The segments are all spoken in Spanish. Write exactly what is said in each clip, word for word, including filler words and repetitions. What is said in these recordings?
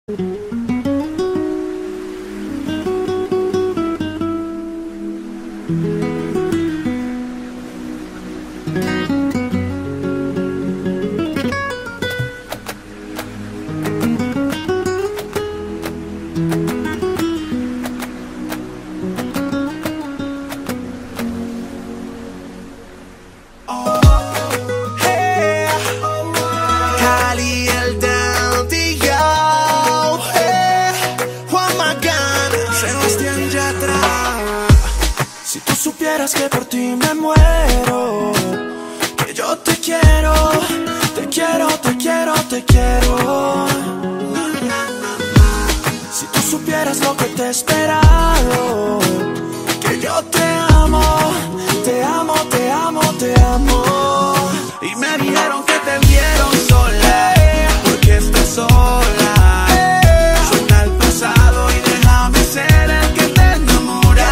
Que por ti me muero, que yo te quiero, te quiero, te quiero, te quiero. Si tú supieras lo que te he esperado, que yo te amo, te amo, te amo, te amo. Y me dijeron que te vieron sola, porque estás sola. Suelta el pasado y déjame ser el que te enamora.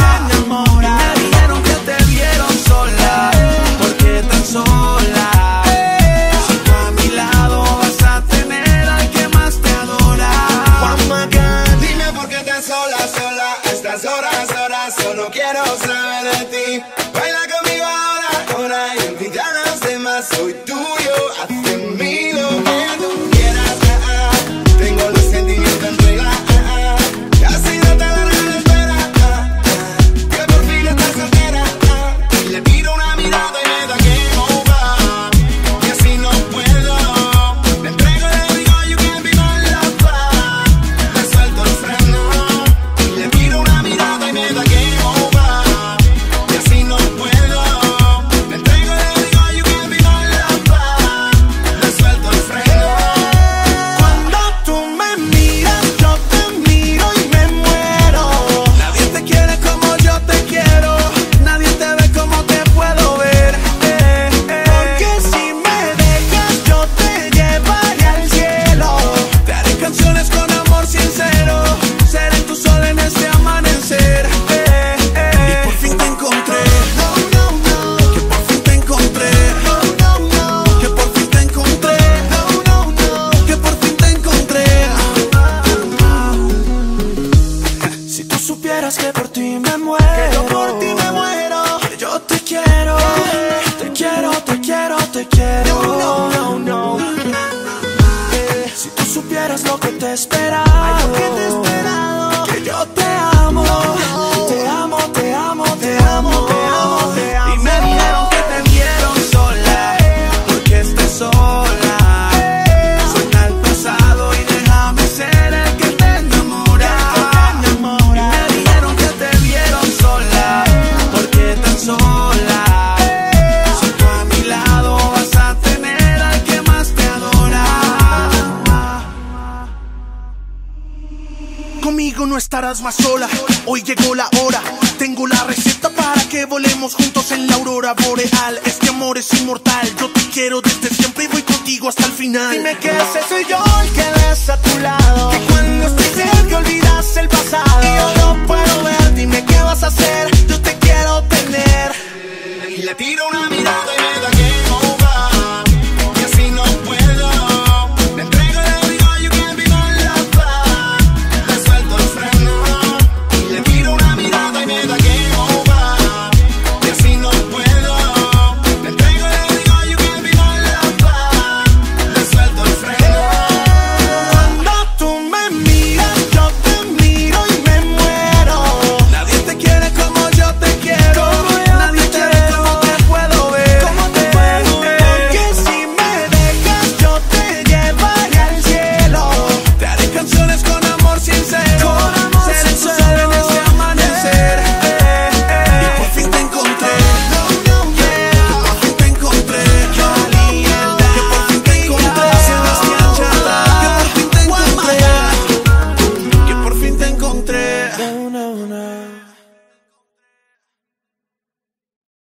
Sola, si tú a mi lado vas a tener al que más te adora. Juan Magán, dime por qué estás sola, sola. A estas horas, horas, solo quiero saber de ti. Baila conmigo ahora, ahora y olvida a los demás. Soy tuyo, haz de mí lo que tú quieras. Ah, ah. Tengo los sentimientos en regla. Ah, ah. Casi no te daré la espera. Ah, ah. Que por fin estás soltera. Ah, y le pido una mirada y me da que que por ti me muero, que yo por ti me muero, que yo te quiero, te quiero, te quiero, te quiero. No, no, no, no. Eh, si tú supieras lo que te he esperado, ay, lo que te he esperado, que yo te amo, te amo, te amo, te amo, te amo, te amo. Y me dijeron que te vieron sola, porque estás sola. Suelta el pasado y déjame ser el que te enamora. Sola, si tú a mi lado vas a tener al que más te adora. Conmigo no estarás más sola, hoy llegó la hora. Tengo la receta para que volemos juntos en la aurora boreal. Este amor es inmortal, yo te quiero desde siempre y voy contigo hasta el final. Dime que ese soy yo el que ves a tu lado.